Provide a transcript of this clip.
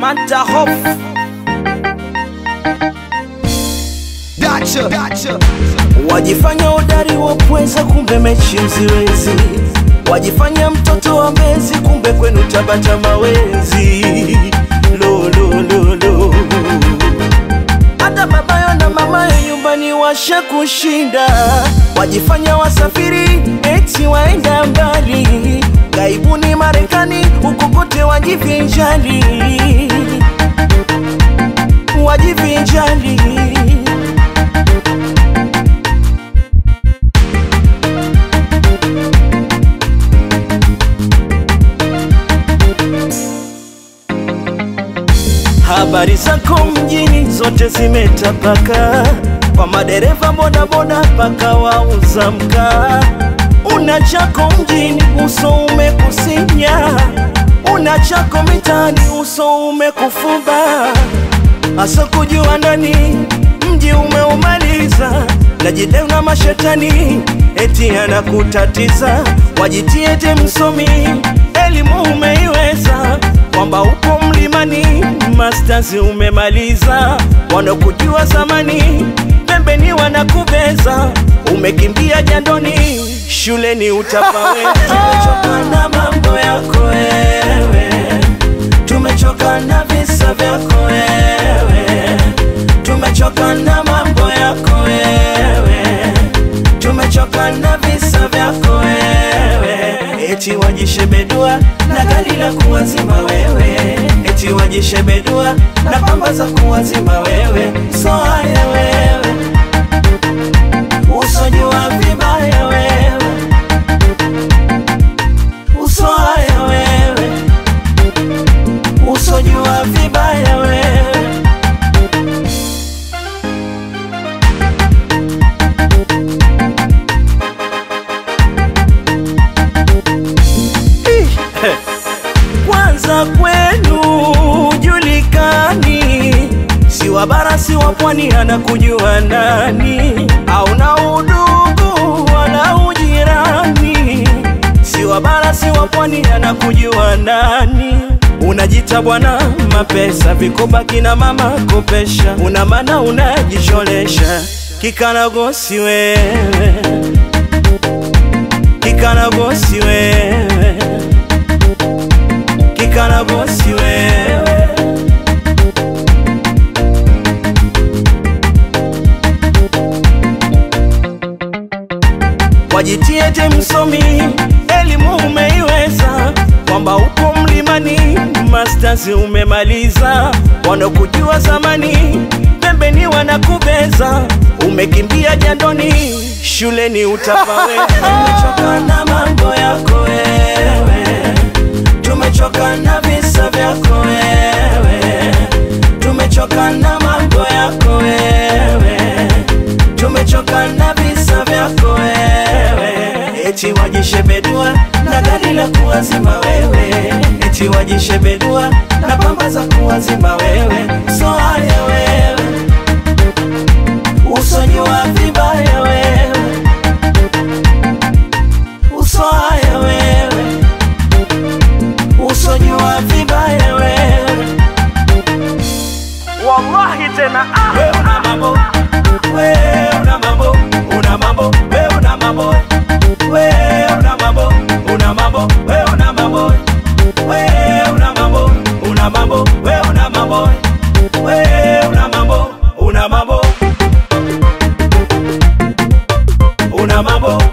Samantha Hoff. Gotcha. Wajifanya udari wa pweza kumbe mechi mziwezi. Wajifanya mtoto wa Mbezi kumbe kwenu Tabata mawezi. Lo. Hata babayo na mamayo nyumbani washa kushinda. Wajifanya wasafiri eti waenda mbali. Gaibuni Marekani huko kote wajivinjali. Habari zako mjini zote zimetapaka, kwa madereva bodaboda paka wauza mkaa. Una chako mjini uso umekusinya, una chako mitani uso umekufumba. Asa kujua ndani mji umeumaliza, najideu na mashetani eti anakutatiza. Wajitiete msomi elimu umeiweza, kwamba uko mlimani masters umemaliza. Wanakujua zamani pembeni wanakubeza, umekimbia jandoni shuleni utapawe. Tumechoka na mambo yako wewe, tumechoka na visa vyako wewe, tumechoka na mambo yako wewe, tumechoka na visa vyako wewe. Eti wajishebedua na gari la kuwazima wewe, eti wajishebedua na pamba za kuwazima wewe. So haya wewe, usojua vibaya wewe, uso haya wewe, usojua vibaya wewe. Kwanza kwenu julikani, si wa bara si wa pwani anakujua nani. Au na udugu wala ujirani, si wa bara si wa pwani anakujua nani. Unajita bwana mapesa, vikoba kina mama kopesha, una maana unajisholesha. Kikanagosi wewe, kikanagosi wewe, kikanagosi wewe. Wajitiete msomi elimu umeiweza, kwamba uko mlimani masters umemaliza. Wanakujua zamani pembeni wanakubeza, umekimbia jandoni shuleni utapawe. Tumechoka na mambo yako wewe, tumechoka na visa vyako wewe, tumechoka na mambo yako wewe, tumechoka na visa vyako wewe. Eti wajishebedua na gari la kuwazima wewe, eti wajishebedua na pamba za kuwazima wewe. So haya wewe, usojua vibaya wewe, uso haya wewe, usojua vibaya wewe. Wallahi tena wewe una mambo, wewe una mambo, una mambo, wewe una mambo, wewe una mambo, una mambo, wewe una mambo, wewe una mambo, una mambo, wewe una mambo, wewe una mambo, una mambo, una mambo.